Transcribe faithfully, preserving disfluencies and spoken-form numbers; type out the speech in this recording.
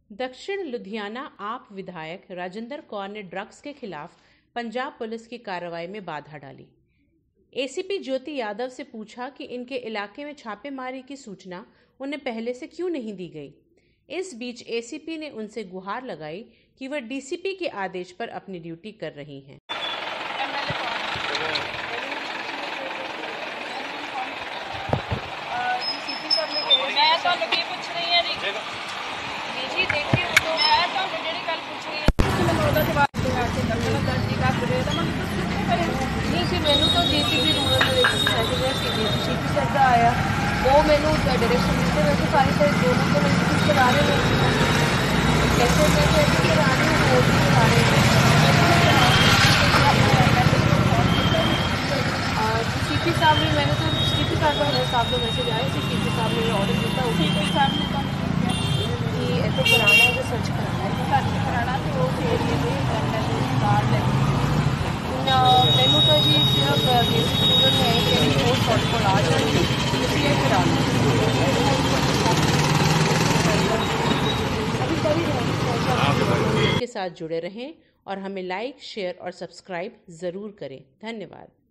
दक्षिण लुधियाना आप विधायक राजेंद्र कौर ने ड्रग्स के खिलाफ पंजाब पुलिस की कार्रवाई में बाधा डाली। एसीपी ज्योति यादव से पूछा कि इनके इलाके में छापेमारी की सूचना उन्हें पहले से क्यों नहीं दी गई। इस बीच एसीपी ने उनसे गुहार लगाई कि वह डीसीपी के आदेश पर अपनी ड्यूटी कर रही हैं। जी देखिए तो मैं तो ਜਿਹੜੀ ਗੱਲ ਪੁੱਛ ਰਹੀ ਹਾਂ ਮੈਨੂੰ ਉਹਦਾ ਜਵਾਬ ਦੇ ਆ ਕੇ ਦਰਸ਼ਨ ਦਰਜੀ ਕਰ ਰਹੇ ਤਾਂ ਮੈਂ ਕਿੱਥੇ ਕਰੇ ਨਹੀਂ ਸੀ ਮੈਨੂੰ ਤਾਂ ਜੀਸੀਬੀ ਰੂਰਲ ਦੇ ਵਿੱਚ ਮੈਸੇਜ ਆਇਆ ਸੀ ਜੀਸੀਬੀ ਸੈਟ ਆਇਆ ਉਹ ਮੈਨੂੰ ਡਾਇਰੈਕਸ਼ਨ ਦਿੱਤੇ ਵੈਸੇ ਸਾਰੀ ਤੇ ਦੋਨੋਂ ਤੋਂ ਮੈਨੂੰ ਕੁਝ ਕਰਾ ਰਹੇ ਨੇ कैसे मैं कैसे करा रही हूँ वो भी करा रहे हैं सीपी साहब ने मैंने तो सीपी साहब का साहब को मैसेज आया कि सीपी साहब ने ऑर्डर दिया सीपी साहब ने कि ऐसे कराना है तो सर्च कराना है सर्च कराना तो वो एरिए में कार लगी मैनू तो जी सिर्फ बेसिक रूरल है कि वो शॉर्ट को आ जाए इसलिए कराना के साथ जुड़े रहें और हमें लाइक, शेयर और सब्सक्राइब ज़रूर करें। धन्यवाद।